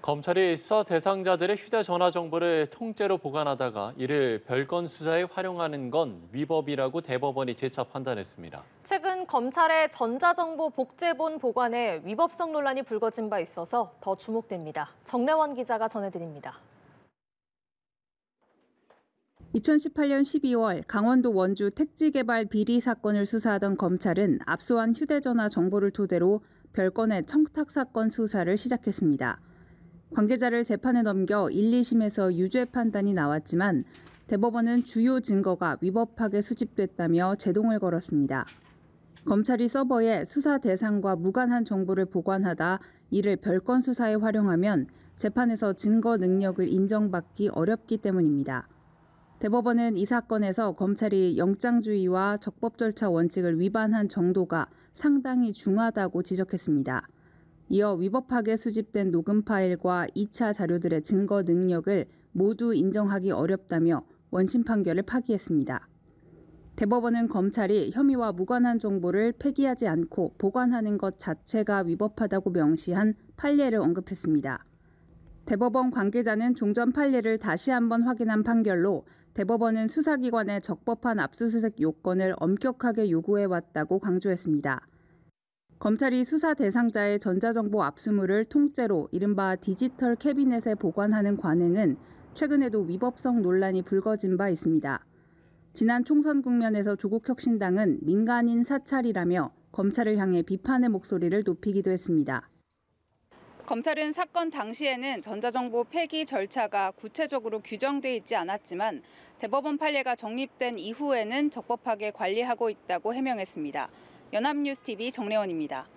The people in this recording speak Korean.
검찰이 수사 대상자들의 휴대전화 정보를 통째로 보관하다가 이를 별건 수사에 활용하는 건 위법이라고 대법원이 재차 판단했습니다. 최근 검찰의 전자정보 복제본 보관에 위법성 논란이 불거진 바 있어서 더 주목됩니다. 정래원 기자가 전해드립니다. 2018년 12월 강원도 원주 택지개발 비리 사건을 수사하던 검찰은 압수한 휴대전화 정보를 토대로 별건의 청탁 사건 수사를 시작했습니다. 관계자를 재판에 넘겨 1, 2심에서 유죄 판단이 나왔지만 대법원은 주요 증거가 위법하게 수집됐다며 제동을 걸었습니다. 검찰이 서버에 수사 대상과 무관한 정보를 보관하다 이를 별건 수사에 활용하면 재판에서 증거 능력을 인정받기 어렵기 때문입니다. 대법원은 이 사건에서 검찰이 영장주의와 적법 절차 원칙을 위반한 정도가 상당히 중하다고 지적했습니다. 이어 위법하게 수집된 녹음 파일과 2차 자료들의 증거 능력을 모두 인정하기 어렵다며 원심 판결을 파기했습니다. 대법원은 검찰이 혐의와 무관한 정보를 폐기하지 않고 보관하는 것 자체가 위법하다고 명시한 판례를 언급했습니다. 대법원 관계자는 종전 판례를 다시 한번 확인한 판결로 대법원은 수사기관의 적법한 압수수색 요건을 엄격하게 요구해왔다고 강조했습니다. 검찰이 수사 대상자의 전자정보 압수물을 통째로 이른바 디지털 캐비넷에 보관하는 관행은 최근에도 위법성 논란이 불거진 바 있습니다. 지난 총선 국면에서 조국혁신당은 민간인 사찰이라며 검찰을 향해 비판의 목소리를 높이기도 했습니다. 검찰은 사건 당시에는 전자정보 폐기 절차가 구체적으로 규정돼 있지 않았지만 대법원 판례가 정립된 이후에는 적법하게 관리하고 있다고 해명했습니다. 연합뉴스TV 정래원입니다.